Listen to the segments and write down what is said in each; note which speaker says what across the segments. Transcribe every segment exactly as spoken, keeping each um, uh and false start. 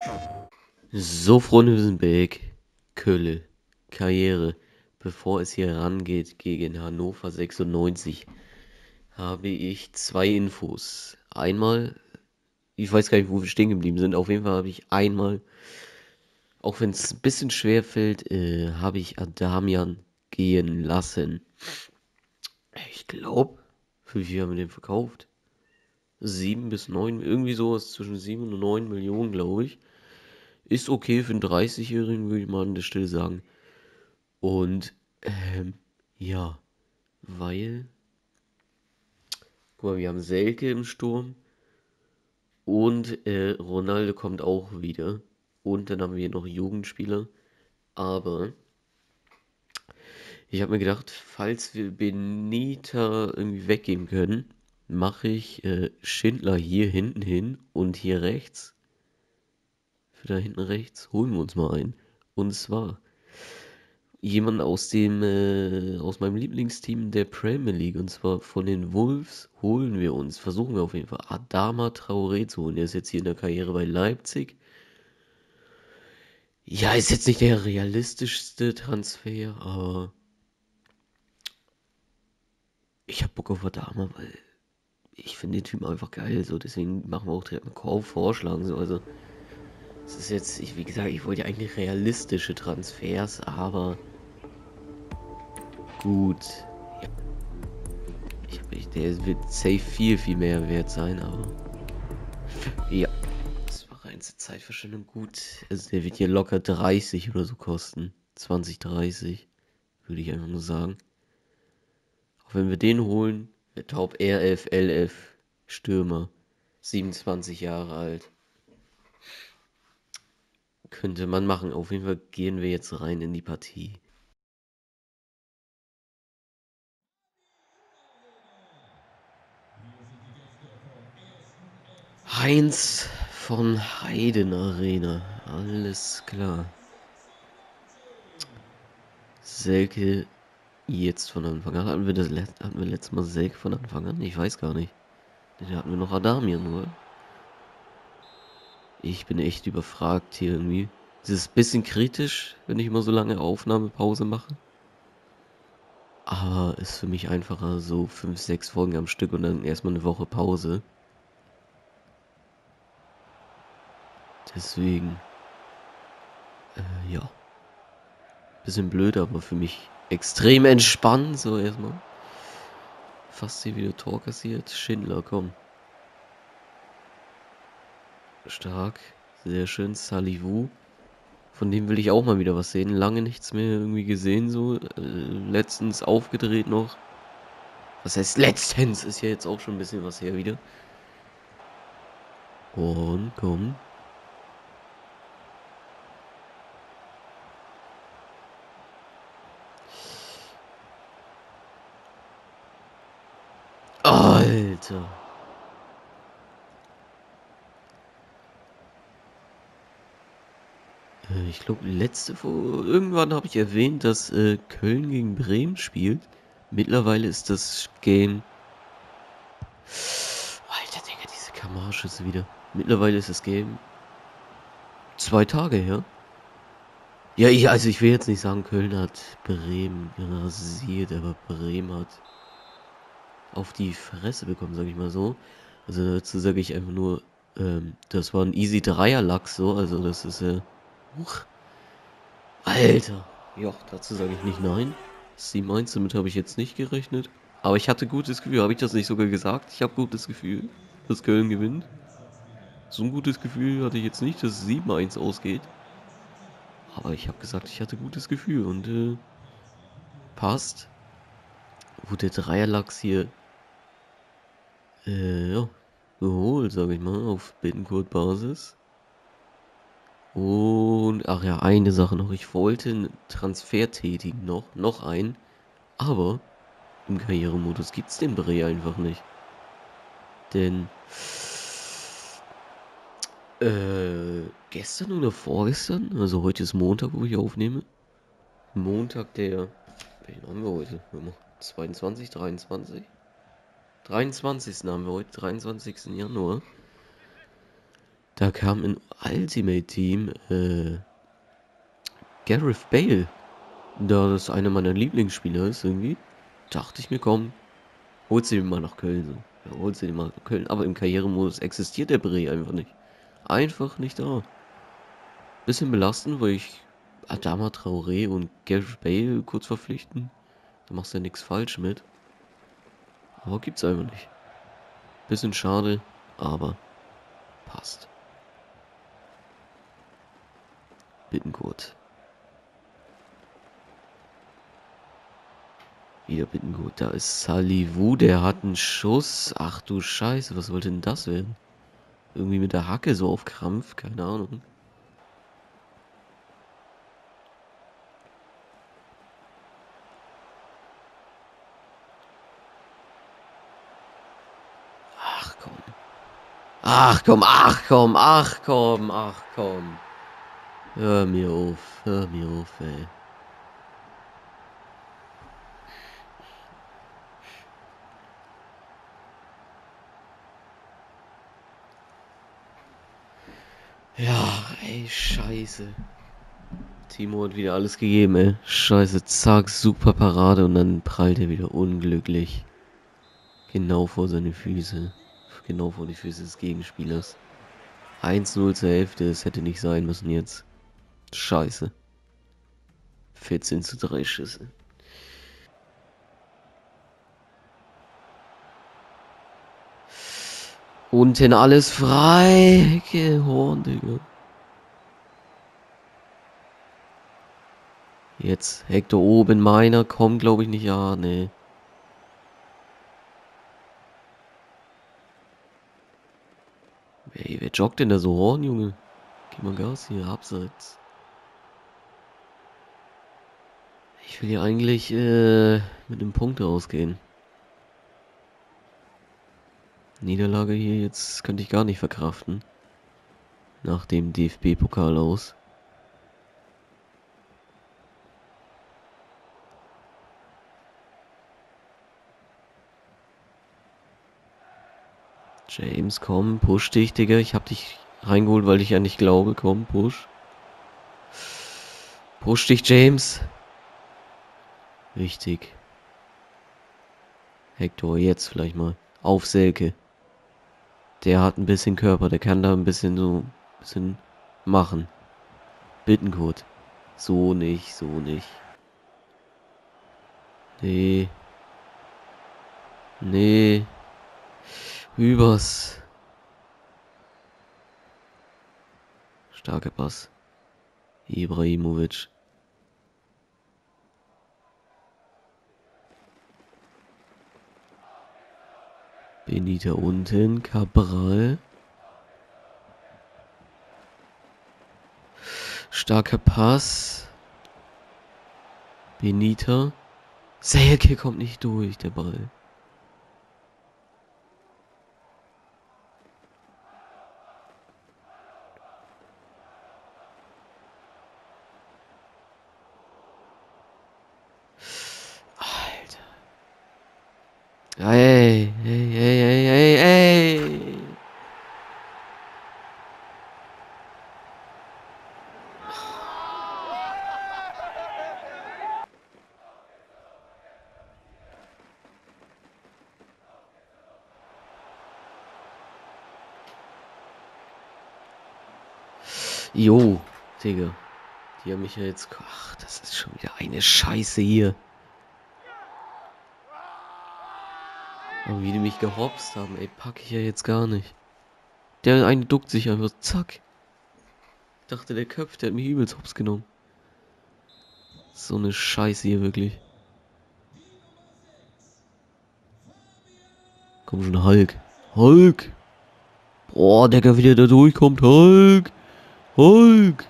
Speaker 1: So, Freunde, wir sind back. Kölle. Karriere. Bevor es hier rangeht gegen Hannover sechsundneunzig, habe ich zwei Infos. Einmal, ich weiß gar nicht, wo wir stehen geblieben sind. Auf jeden Fall habe ich einmal, auch wenn es ein bisschen schwer fällt, äh, habe ich Adamian gehen lassen. Ich glaube, für wie viel haben wir den verkauft? Sieben bis neun, irgendwie sowas zwischen sieben und neun Millionen, glaube ich. Ist okay für einen dreißig-Jährigen, würde ich mal an der Stelle sagen. Und, ähm, ja, weil, guck mal, wir haben Selke im Sturm und äh, Ronaldo kommt auch wieder. Und dann haben wir noch Jugendspieler. Aber ich habe mir gedacht, falls wir Benita irgendwie weggeben können, mache ich äh, Schindler hier hinten hin und hier rechts, für da hinten rechts, holen wir uns mal ein. Und zwar jemand aus dem, äh, aus meinem Lieblingsteam der Premier League, und zwar von den Wolves, holen wir uns, versuchen wir auf jeden Fall, Adama Traoré zu holen. Der ist jetzt hier in der Karriere bei Leipzig. Ja, ist jetzt nicht der realistischste Transfer, aber ich hab Bock auf Adama, weil ich finde den Typen einfach geil, so, deswegen machen wir auch direkt einen Kauf vorschlagen, so, also, es ist jetzt, ich, wie gesagt, ich wollte ja eigentlich realistische Transfers, aber gut, ja, ich, ich, der wird safe viel, viel mehr wert sein, aber ja, das war reinste Zeitverschwendung. Gut, also der wird hier locker dreißig oder so kosten. zwanzig, dreißig, würde ich einfach nur sagen. Auch wenn wir den holen, der Taub R F, L F, Stürmer, siebenundzwanzig Jahre alt. Könnte man machen. Auf jeden Fall gehen wir jetzt rein in die Partie. Heinz von Heiden Arena. Alles klar. Selke jetzt von Anfang an. Hatten wir das Let hatten wir letztes Mal Selke von Anfang an? Ich weiß gar nicht. Den hatten wir noch Adamian, oder? Ich bin echt überfragt hier irgendwie. Es ist ein bisschen kritisch, wenn ich immer so lange Aufnahmepause mache. Aber ist für mich einfacher, so fünf, sechs Folgen am Stück und dann erstmal eine Woche Pause. Deswegen, äh, ja. Bisschen blöd, aber für mich extrem entspannt. So erstmal. Fast hier wieder Tor kassiert. Schindler, komm. Stark. Sehr schön. Salivu. Von dem will ich auch mal wieder was sehen. Lange nichts mehr irgendwie gesehen, so. Äh, letztens aufgedreht noch. Was heißt letztens? Ist ja jetzt auch schon ein bisschen was her wieder. Und komm. Alter. Äh, ich glaube, letzte Folge. Irgendwann habe ich erwähnt, dass äh, Köln gegen Bremen spielt. Mittlerweile ist das Game. Alter, Digga, diese Kamarsches wieder. Mittlerweile ist das Game zwei Tage her. Ja, ich, also ich will jetzt nicht sagen, Köln hat Bremen rasiert, aber Bremen hat auf die Fresse bekommen, sag ich mal so. Also dazu sage ich einfach nur, ähm, das war ein easy Dreier-Lachs so, also das ist ja. Äh, huch, Alter. Ja, dazu sage ich nicht nein. sieben eins, damit habe ich jetzt nicht gerechnet. Aber ich hatte gutes Gefühl, habe ich das nicht sogar gesagt? Ich habe gutes Gefühl, dass Köln gewinnt. So ein gutes Gefühl hatte ich jetzt nicht, dass es sieben eins ausgeht. Aber ich habe gesagt, ich hatte gutes Gefühl und äh, passt. Wurde der Dreierlachs hier äh, ja, geholt, sage ich mal, auf Bittencourt-Basis. Und, ach ja, eine Sache noch. Ich wollte einen Transfer tätigen noch, noch einen. Aber im Karrieremodus gibt's den Bre einfach nicht. Denn, äh, gestern oder vorgestern, also heute ist Montag, wo ich aufnehme. Montag, der, welchen haben wir heute? zweiundzwanzig, dreiundzwanzig? dreiundzwanzigsten haben wir heute, dreiundzwanzigsten Januar. Da kam im Ultimate Team äh, Gareth Bale. Da das einer meiner Lieblingsspieler ist irgendwie, dachte ich mir, komm, holst du den mal nach Köln. So. Ja, holst du den mal nach Köln. Aber im Karrieremodus existiert der Bre einfach nicht. Einfach nicht da. Bisschen belastend, weil ich Adama Traoré und Gareth Bale kurz verpflichten. Da machst du ja nichts falsch mit. Aber gibt's einfach nicht. Bisschen schade, aber passt. Bittencourt. Wieder Bittencourt. Da ist Salivu, der hat einen Schuss. Ach du Scheiße, was wollte denn das werden? Irgendwie mit der Hacke so auf Krampf, keine Ahnung. Ach komm. Ach komm, ach komm, ach komm, ach komm. Hör mir auf, hör mir auf, ey. Ja, ey, scheiße. Timo hat wieder alles gegeben, ey. Scheiße, zack, super Parade und dann prallt er wieder unglücklich. Genau vor seine Füße. Genau vor die Füße des Gegenspielers. eins null zur Hälfte, es hätte nicht sein müssen jetzt. Scheiße. vierzehn zu drei Schüsse. Unten alles frei. Gehorn, Digga. Jetzt Hector oben, meiner kommt, glaube ich, nicht. Ja, nee. Ey, wer joggt denn da so Horn, Junge? Gib mal Gas hier, abseits. Ich will hier eigentlich äh, mit einem Punkt rausgehen. Niederlage hier jetzt könnte ich gar nicht verkraften. Nach dem D F B-Pokal aus. James, komm, push dich, Digga. Ich hab dich reingeholt, weil ich an dich glaube. Komm, push. Push dich, James. Richtig. Hector, jetzt vielleicht mal. Auf Selke. Der hat ein bisschen Körper, der kann da ein bisschen so, ein bisschen machen. Bittenkurt. So nicht, so nicht. Nee. Nee. Übers. Starker Pass. Ibrahimovic. Benita unten. Cabral. Starker Pass. Benita. Selke kommt nicht durch, der Ball. Alter. Ey, ey, ey, ey, ey, ey. Jo, Digga. Die haben mich ja jetzt... Ach, das ist schon wieder eine Scheiße hier. Aber wie die mich gehopst haben, ey, pack ich ja jetzt gar nicht. Der eine duckt sich einfach, zack. Ich dachte, der köpft, der hat mich übelst hops genommen. So eine Scheiße hier, wirklich. Komm schon, Hulk. Hulk! Boah, Digga, wie der da durchkommt. Hulk! Hulk!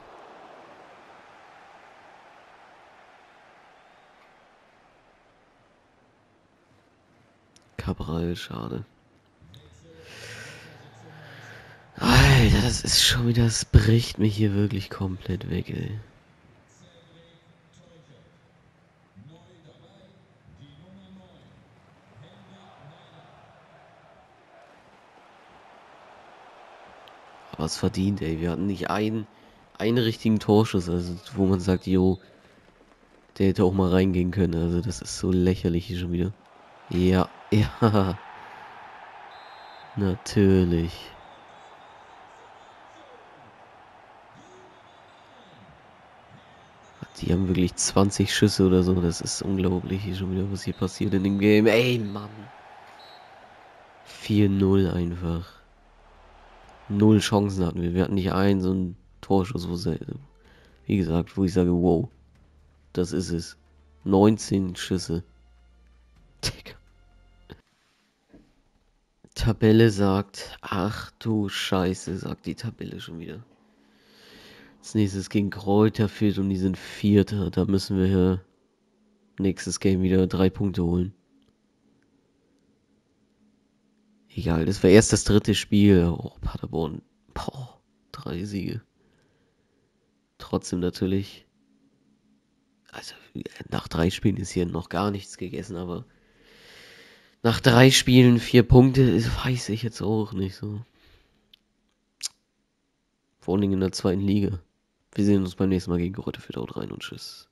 Speaker 1: Cabral, schade. Alter, das ist schon wieder, das bricht mich hier wirklich komplett weg, ey. was verdient, ey. Wir hatten nicht einen, einen richtigen Torschuss, also wo man sagt, jo, der hätte auch mal reingehen können. Also das ist so lächerlich hier schon wieder. Ja, ja, natürlich. Die haben wirklich zwanzig Schüsse oder so. Das ist unglaublich hier schon wieder, was hier passiert in dem Game. Ey, Mann. vier null einfach. Null Chancen hatten wir. Wir hatten nicht einen so einen Torschuss, wo sie, wie gesagt, wo ich sage, wow, das ist es. neunzehn Schüsse. Digga. Tabelle sagt, ach du Scheiße, sagt die Tabelle schon wieder. Als nächstes gegen Kräuter Fürth und die sind Vierter. Da müssen wir hier nächstes Game wieder drei Punkte holen. Egal, das war erst das dritte Spiel. Oh, Paderborn. Boah, drei Siege. Trotzdem natürlich. Also, nach drei Spielen ist hier noch gar nichts gegessen, aber nach drei Spielen vier Punkte, weiß ich jetzt auch nicht so. Vor allem in der zweiten Liga. Wir sehen uns beim nächsten Mal gegen Kräuter Fürth. Haut rein und tschüss.